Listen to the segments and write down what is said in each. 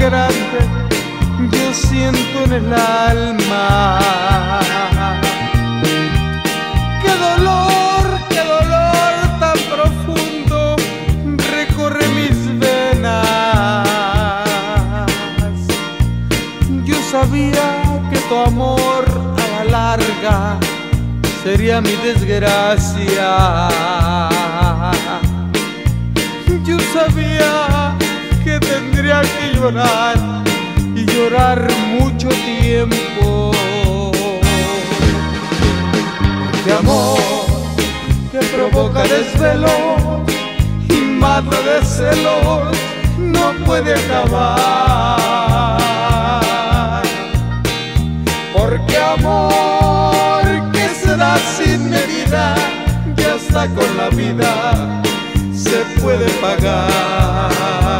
grande yo siento en el alma. Qué dolor tan profundo recorre mis venas. Yo sabía que tu amor a la larga sería mi desgracia. Yo sabía que tendría que llorar y llorar mucho tiempo. De amor que provoca desvelos y mata de celos, no puede acabar. Porque amor que se da sin medida y hasta con la vida se puede pagar.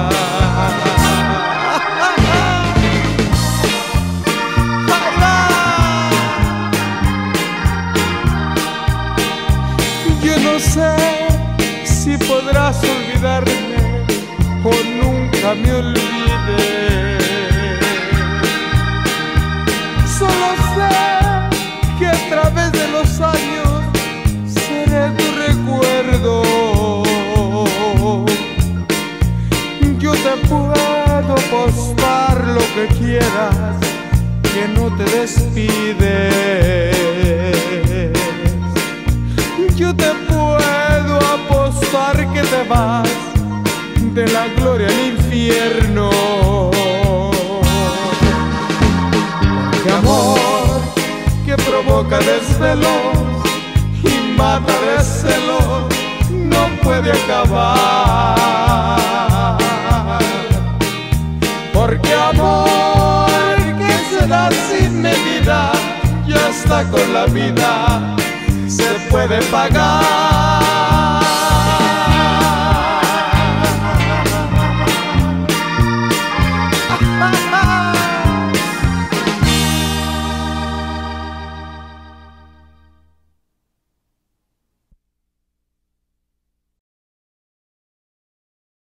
Yo no sé si podrás olvidarme o nunca me olvides. Solo sé que a través de los años seré tu recuerdo. Yo te puedo apostar lo que quieras, que no te despides. Yo te puedo apostar que te vas de la gloria al infierno. Porque amor que provoca desvelos y mata de celos no puede acabar. Porque amor que se da sin medida y hasta con la vida se puede pagar.